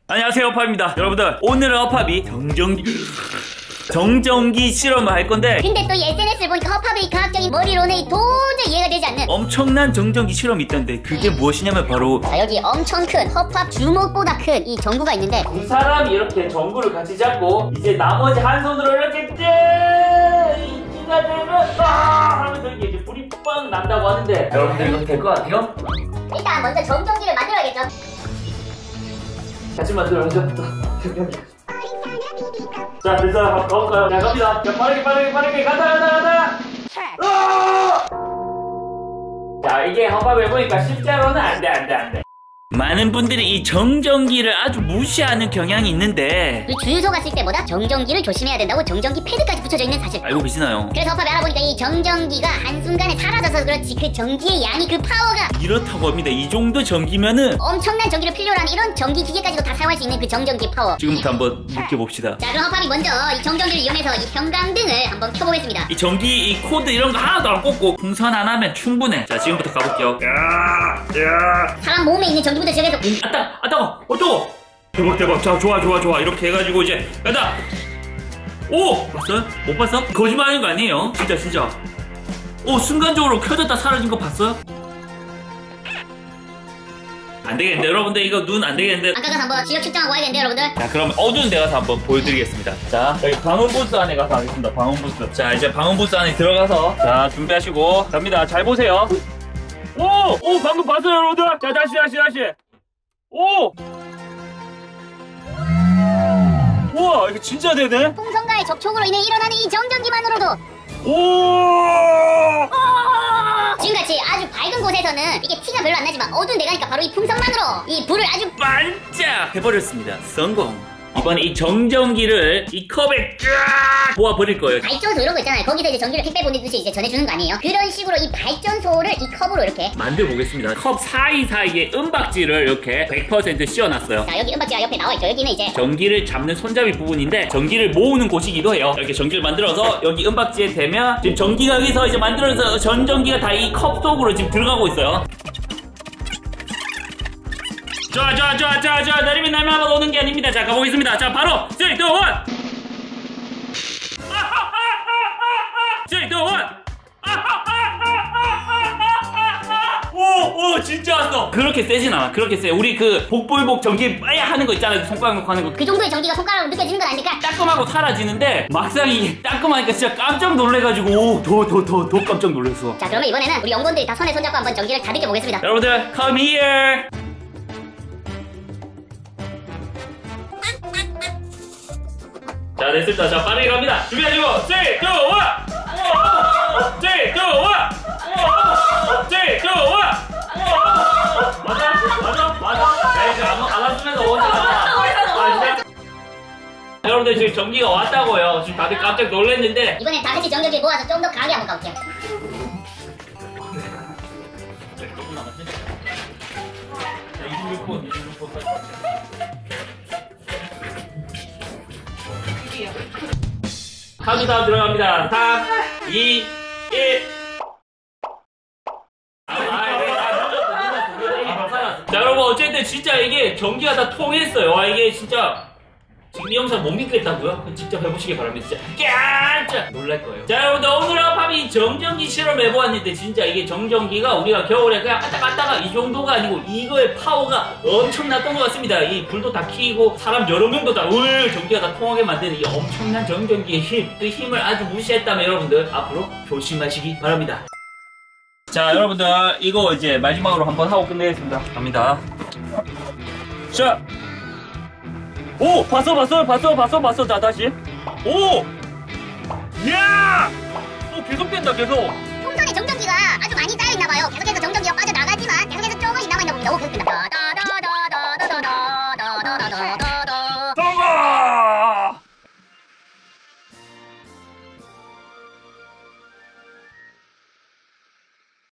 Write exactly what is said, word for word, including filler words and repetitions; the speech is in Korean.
안녕하세요, 허팝입니다. 여러분들, 오늘은 허팝이 정전기 정전기 실험을 할 건데, 근데 또 이 에스엔에스를 보니까 허팝의 과학적인 머리로는 도저히 이해가 되지 않는 엄청난 정전기 실험이 있던데 그게 무엇이냐면 바로, 자, 여기 엄청 큰 허팝 주먹보다 큰 이 전구가 있는데, 두 사람이 이렇게 전구를 같이 잡고 이제 나머지 한 손으로 이렇게 쯔 이가 되면 아 하면서 이게 이제 불이 빵 난다고 하는데, 여러분들 이거 될 것 같아요? 일단 먼저 정전기를 만들어야겠죠. 같이 만들어야죠. 자, 됐어. 한번 가볼까요? 자, 갑니다. 자, 빠르게 빠르게 빠르게 가자 가자 가자. 아! 자, 이게 허팝 해보니까 실제로는 안돼 안돼 안돼. 많은 분들이 이 정전기를 아주 무시하는 경향이 있는데, 그 주유소 갔을 때보다 정전기를 조심해야 된다고 정전기 패드까지 붙여져 있는 사실. 알고 계시나요? 그래서 허팝이 알아보니까 이 정전기가 한순간에 사라져서 그렇지 그 전기의 양이, 그 파워가 이렇다고 합니다. 이 정도 전기면은 엄청난 전기를 필요로 하는 이런 전기 기계까지도 다 사용할 수 있는 그 정전기 파워. 지금부터 한번 느껴봅시다. 자, 그럼 허팝이 먼저 이 정전기를 이용해서 이 형광등을 한번 켜보겠습니다. 이 전기, 이 코드 이런 거 하나도 안 꽂고 풍선 하나면 충분해. 자, 지금부터 가볼게요. 야, 야. 사람 몸에 있는 전기부터 시작해서 아, 따, 아, 따가, 어, 따가. 대박, 대박. 자, 좋아, 좋아, 좋아. 이렇게 해가지고 이제 가자. 오, 봤어요? 못 봤어? 거짓말하는 거 아니에요? 진짜, 진짜. 오, 순간적으로 켜졌다 사라진 거 봤어요? 안 되겠는데, 여러분들. 이거 눈 안 되겠는데. 아까 가서 한번 지역 측정하고 와야겠는데, 여러분들. 자, 그럼 어두운 데 가서 한번 보여드리겠습니다. 자, 여기 방음 부스 안에 가서 하겠습니다. 방음 부스. 자, 이제 방음 부스 안에 들어가서, 자, 준비하시고 갑니다. 잘 보세요. 오! 오, 방금 봤어요, 여러분들? 자, 다시, 다시, 다시. 오! 우와, 이게 진짜 되네? 풍선과의 접촉으로 인해 일어나는 이 정전기만으로도 오! 지금같이 아주 밝은 곳에서는 이게 티가 별로 안 나지만 어두운 데 가니까 바로 이 풍선만으로 이 불을 아주 반짝 해버렸습니다. 성공. 이번에 이 정전기를 이 컵에 쫙 모아버릴 거예요. 발전소 이런 거 있잖아요. 거기서 이제 전기를 택배 보내듯이 이제 전해주는 거 아니에요? 그런 식으로 이 발전소를 이 컵으로 이렇게 만들어 보겠습니다. 컵 사이사이에 은박지를 이렇게 백 퍼센트 씌워놨어요. 자, 여기 은박지가 옆에 나와있죠. 여기는 이제 전기를 잡는 손잡이 부분인데 전기를 모으는 곳이기도 해요. 이렇게 전기를 만들어서 여기 은박지에 대면 지금 전기가 여기서 이제 만들어서 전전기가 다 이 컵 속으로 지금 들어가고 있어요. 좋아 좋아 좋아 좋아 좋아. 내리면 날만 오는 게 아닙니다. 자, 가보겠습니다. 자, 바로 쓰리, 투, 원. 쓰리, 투, 원. 오, 오, 진짜 왔어. 그렇게 세진 않아. 그렇게 세. 우리 그 복불복 전기 빠야 하는 거 있잖아요. 손가락 놓고 하는 거. 그 정도의 전기가 손가락으로 느껴지는 건 아니니까. 따끔하고 사라지는데 막상 이게 따끔하니까 진짜 깜짝 놀래가지고, 오, 더 더 더 더 깜짝 놀랐어. 자, 그러면 이번에는 우리 연구원들이 다 손에 손잡고 한번 전기를 다 느껴보겠습니다. 여러분들, come here. 자, 됐습니다. 자, 빠르게 갑니다. 준비하시고 쓰리, 투, 원. 쓰리, 투, 원. 쓰리, 투, 원. 맞아? 맞아? 맞아? 야, 이제 안, 안 왔으면서 오잖아. 여러분들, 지금 전기가 왔다고요. 지금 다들 깜짝 놀랐는데, 이번엔 다 같이 전기를 모아서 좀 더 강하게 한번 가볼게요. 조금 남았지? 자, 이십육 분, 이십육 분까지. 카운트다운 들어갑니다. 삼, 이, 일. 아, 아, 네, 아, 늦었어, 늦었어. 자, 여러분, 어쨌든 진짜 이게 전기가 다 통했어요. 와, 이게 진짜 지금 이 영상 못 믿겠다고요? 직접 해보시기 바랍니다. 진짜 깜짝 놀랄 거예요. 자, 여러분들, 오늘 허팝이 정전기 실험 해보았는데 진짜 이게 정전기가 우리가 겨울에 그냥 왔다 갔다가 이 정도가 아니고 이거의 파워가 엄청났던 것 같습니다. 이 불도 다 켜고 사람 여러 명도 다 으 전기가 다 통하게 만드는 이 엄청난 정전기의 힘, 그 힘을 아주 무시했다면 여러분들 앞으로 조심하시기 바랍니다. 자, 여러분들, 이거 이제 마지막으로 한번 하고 끝내겠습니다. 갑니다. 자, 오! 봤어 봤어 봤어 봤어 봤어. 자, 다시. 오! 야! 오, 계속된다, 계속. 풍선에 정전기가 아주 많이 쌓여있나봐요. 계속해서 정전기가 빠져나가지만 계속해서 조금씩 남아있나 봅니다. 오, 계속된다.